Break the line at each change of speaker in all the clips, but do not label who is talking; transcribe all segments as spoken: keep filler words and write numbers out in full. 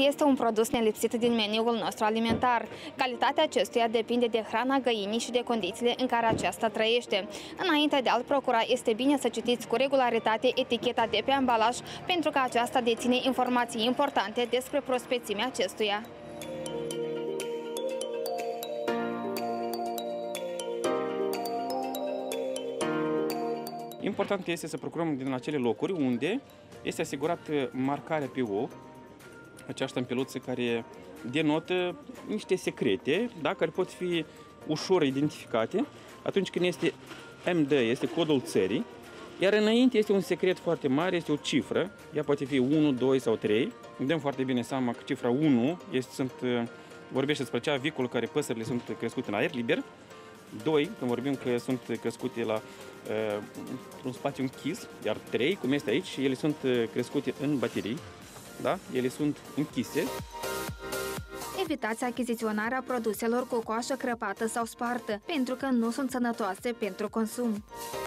este un produs nelipsit din meniul nostru alimentar. Calitatea acestuia depinde de hrana găinii și de condițiile în care aceasta trăiește. Înainte de a-l procura, este bine să citiți cu regularitate eticheta de pe ambalaj, pentru că aceasta deține informații importante despre prospețimea acestuia.
Important este să procurăm din acele locuri unde este asigurat marcarea pe ou, acea ștampeluță care denotă niște secrete, da, care pot fi ușor identificate atunci când este M D, este codul țării, iar înainte este un secret foarte mare, este o cifră, ea poate fi unu, doi sau trei. Ne dăm foarte bine seama că cifra unu este, sunt, vorbește despre acea vicolă care păsările sunt crescute în aer liber. doi, când vorbim că sunt crescute la uh, un spațiu închis, iar trei, cum este aici, ele sunt crescute în baterii, da? Ele sunt închise.
Evitați achiziționarea produselor cu coașă crăpată sau spartă, pentru că nu sunt sănătoase pentru consum.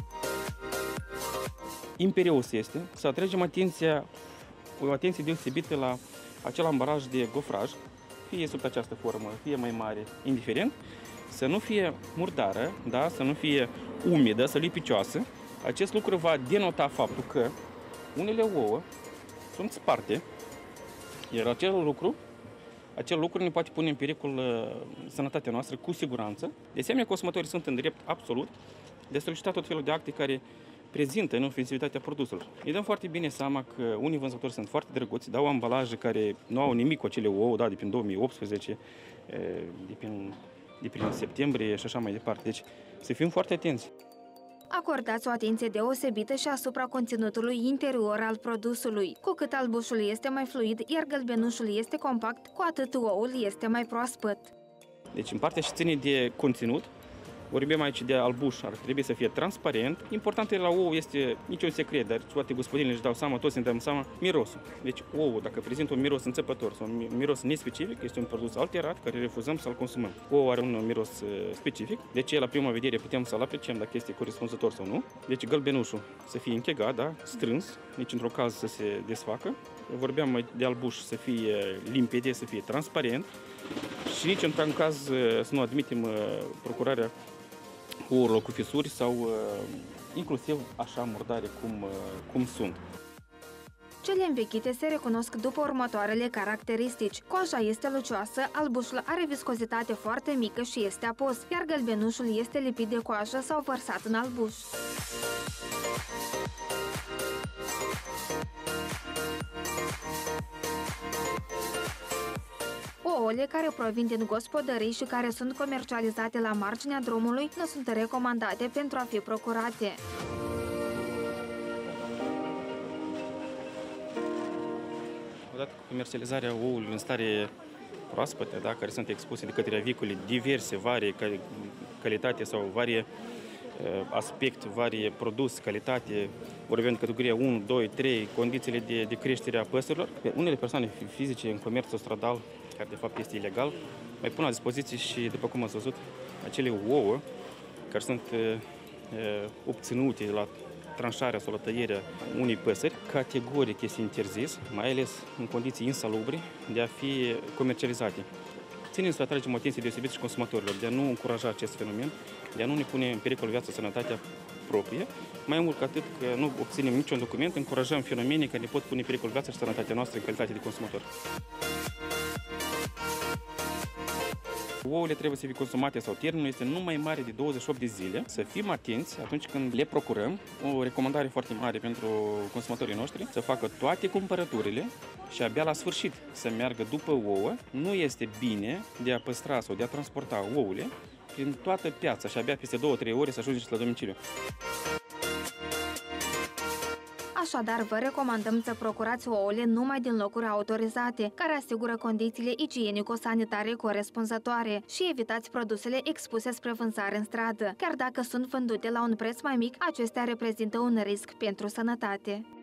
Imperios este să atragem atenția, o atenție deosebită la acel ambalaj de gofraj, fie sub această formă, fie mai mare, indiferent, să nu fie murdară, da? Să nu fie umedă, să lipicioasă. Acest lucru va denota faptul că unele ouă sunt sparte, iar acel lucru, acel lucru ne poate pune în pericol uh, sănătatea noastră cu siguranță. De asemenea, consumatorii sunt în drept absolut de solicitat tot felul de acte care prezintă inofensivitatea produselor. Ne dăm foarte bine seama că unii vânzători sunt foarte drăguți, dau ambalaje care nu au nimic cu acele ouă, da, de prin două mii optsprezece, de prin, de prin septembrie și așa mai departe. Deci să fim foarte atenți.
Acordați o atenție deosebită și asupra conținutului interior al produsului. Cu cât albușul este mai fluid, iar gălbenușul este compact, cu atât oul este mai proaspăt.
Deci în partea ce ține de conținut, vorbim aici de albuș, ar trebui să fie transparent. Important la ou este niciun secret, dar toate gospodinile își dau seama, toți ne dăm seama, mirosul. Deci ou, dacă prezintă un miros înțepător sau un miros nespecific, este un produs alterat care refuzăm să-l consumăm. Ou are un miros specific, deci la prima vedere putem să-l apreciem dacă este corespunzător sau nu. Deci gălbenușul să fie închegat, da, strâns, nici într-o caz să se desfacă. Vorbeam de albuș să fie limpede, să fie transparent și nici într-un caz să nu admitem procurarea ouălor cu fisuri sau uh, inclusiv așa murdare cum, uh, cum sunt.
Cele învechite se recunosc după următoarele caracteristici. Coaja este lucioasă, albușul are viscozitate foarte mică și este apos, iar gălbenușul este lipit de coajă sau vărsat în albuș. Ouăle care provin din gospodării și care sunt comercializate la marginea drumului nu sunt recomandate pentru a fi procurate.
Odată cu comercializarea ouălor în stare proaspătă, da, care sunt expuse de către avicule diverse, varie calitate sau varie aspect, varie produs, calitate, vorbim de categoria unu, doi, trei, condițiile de, de creștere a păsărilor. Unele persoane fizice în comerțul stradal, care de fapt este ilegal, mai pun la dispoziție și, după cum ați văzut, acele ouă care sunt uh, obținute la tranșarea sau la tăierea unei păsări, categoric este interzis, mai ales în condiții insalubre, de a fi comercializate. Ținem să atragem atenție deosebită și consumatorilor, de a nu încuraja acest fenomen, de a nu ne pune în pericol viața, sănătatea proprie, mai mult ca atât că nu obținem niciun document, încurajăm fenomene care ne pot pune în pericol viața și sănătatea noastră în calitate de consumator. Ouăle trebuie să fie consumate sau termenul este nu mai mare de douăzeci și opt de zile. Să fim atenți atunci când le procurăm. O recomandare foarte mare pentru consumatorii noștri, să facă toate cumpărăturile și abia la sfârșit să meargă după ouă. Nu este bine de a păstra sau de a transporta ouăle prin toată piața și abia peste două trei ore să ajungeți la domiciliu.
Așadar, vă recomandăm să procurați ouăle numai din locuri autorizate, care asigură condițiile igienico-sanitare corespunzătoare și evitați produsele expuse spre vânzare în stradă. Chiar dacă sunt vândute la un preț mai mic, acestea reprezintă un risc pentru sănătate.